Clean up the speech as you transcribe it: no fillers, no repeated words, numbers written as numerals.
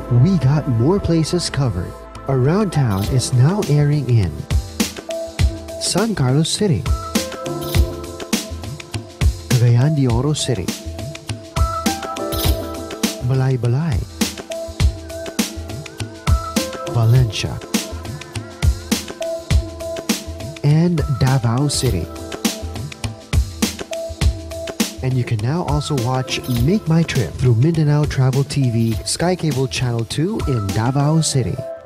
We got more places covered. Around Town is now airing in San Carlos City, Cagayan de Oro City, Balay, Valencia, and Davao City. And you can now also watch Make My Trip through Mindanao Travel TV Sky Cable Channel 2 in Davao City.